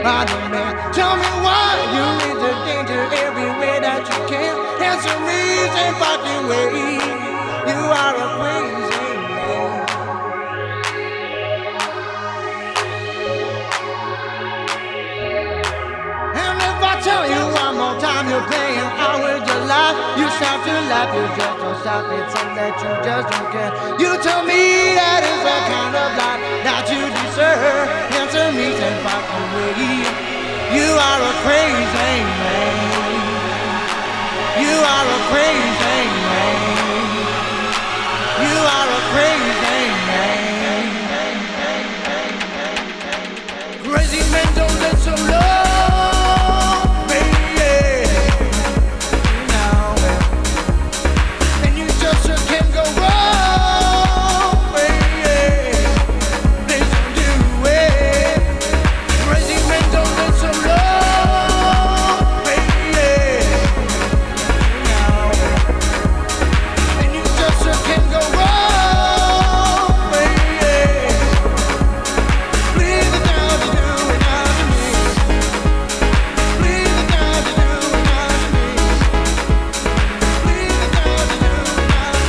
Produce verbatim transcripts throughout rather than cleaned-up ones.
body man. Tell me why you lead the danger every way that you can. There's a reason fucking way. You are a crazy man. And if I tell you one more time you're playing out with your life, you start to laugh, you just don't stop it, and that you just don't care. You tell me that is the kind of life that you deserve. Answer me and fuck away. You are a crazy man. You are a crazy man. You are a crazy man. Crazy men don't live so long, baby. Now, and you just can't go wrong, baby. Please don't do it. Crazy men don't live so long, baby. Now, and you just can't go wrong, baby. Please don't do it now to me. Please don't do it now to me. Please don't do it now to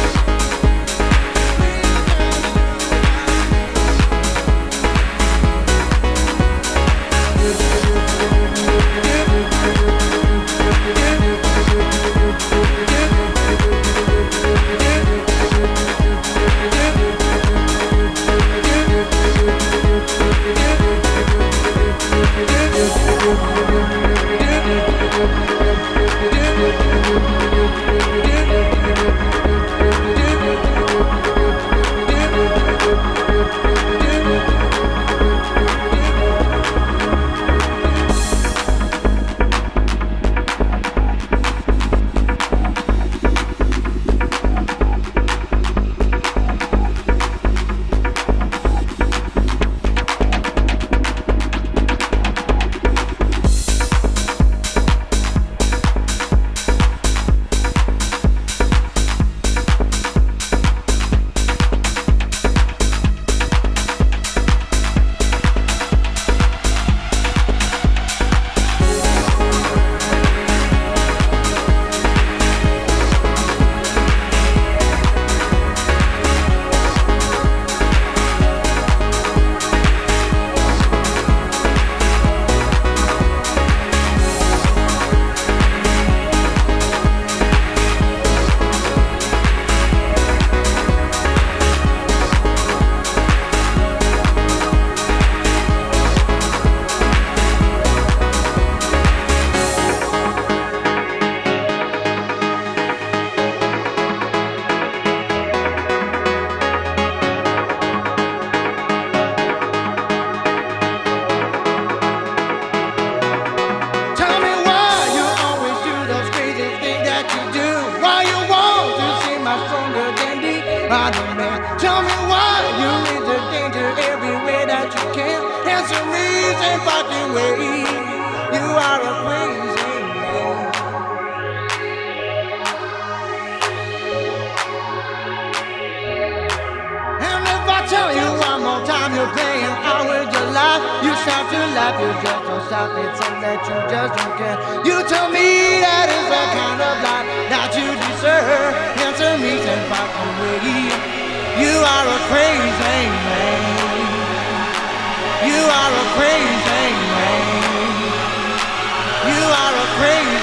tell me why you always do those crazy things that you do. Why you want to seem much stronger than the other man. Tell me why you lead the danger every way that you can. There's a reason fucking way. You are a crazy man. And if I tell you one more time you're playing out with your life, you start to laugh, you just don't stop it, and that you just don't care. You tell me that is the kind of life that you deserve. Answer me and fuck away. You are a crazy man. You are a crazy man. You are a crazy